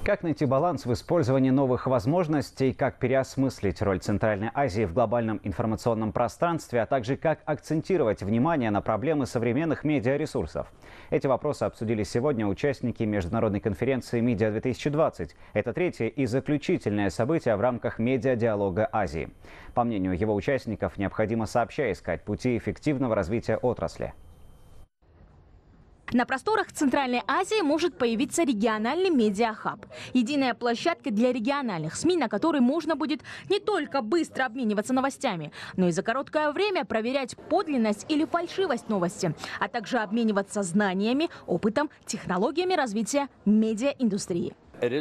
Как найти баланс в использовании новых возможностей, как переосмыслить роль Центральной Азии в глобальном информационном пространстве, а также как акцентировать внимание на проблемы современных медиаресурсов? Эти вопросы обсудили сегодня участники международной конференции «Медиа-2020». Это третье и заключительное событие в рамках медиадиалога Азии. По мнению его участников, необходимо сообща искать пути эффективного развития отрасли. На просторах Центральной Азии может появиться региональный медиахаб. Единая площадка для региональных СМИ, на которой можно будет не только быстро обмениваться новостями, но и за короткое время проверять подлинность или фальшивость новости, а также обмениваться знаниями, опытом, технологиями развития медиаиндустрии.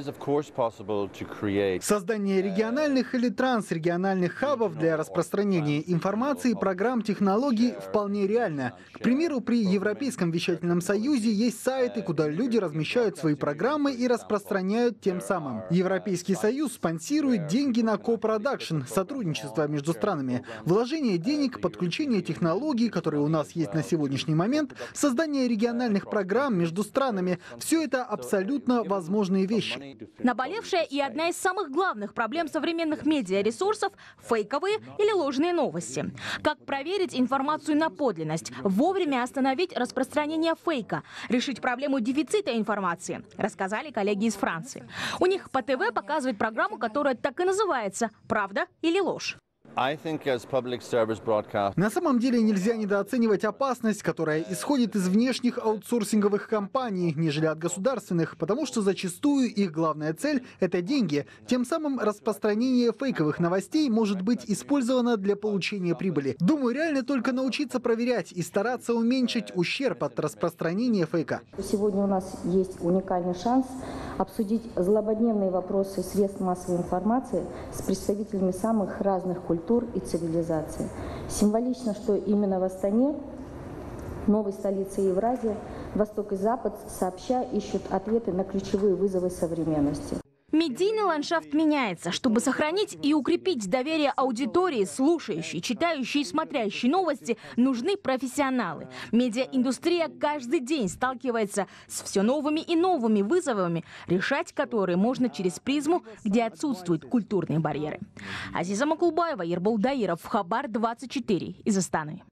Создание региональных или трансрегиональных хабов для распространения информации, программ, технологий вполне реально. К примеру, при Европейском вещательном союзе есть сайты, куда люди размещают свои программы и распространяют тем самым. Европейский союз спонсирует деньги на копродакшн, сотрудничество между странами, вложение денег, подключение технологий, которые у нас есть на сегодняшний момент, создание региональных программ между странами. Все это абсолютно возможные вещи. Наболевшая и одна из самых главных проблем современных медиаресурсов – фейковые или ложные новости. Как проверить информацию на подлинность, вовремя остановить распространение фейка, решить проблему дефицита информации, рассказали коллеги из Франции. У них по ТВ показывают программу, которая так и называется «Правда или ложь?». На самом деле нельзя недооценивать опасность, которая исходит из внешних аутсорсинговых компаний, нежели от государственных, потому что зачастую их главная цель – это деньги. Тем самым распространение фейковых новостей может быть использовано для получения прибыли. Думаю, реально только научиться проверять и стараться уменьшить ущерб от распространения фейка. Сегодня у нас есть уникальный шанс обсудить злободневные вопросы средств массовой информации с представителями самых разных культур и цивилизаций. Символично, что именно в Астане, новой столице Евразии, Восток и Запад сообща ищут ответы на ключевые вызовы современности. Медийный ландшафт меняется. Чтобы сохранить и укрепить доверие аудитории, слушающей, читающей и смотрящей новости, нужны профессионалы. Медиаиндустрия каждый день сталкивается с все новыми и новыми вызовами, решать которые можно через призму, где отсутствуют культурные барьеры. Азиза Макулбаева, Ербол Даиров, Хабар 24 из Астаны.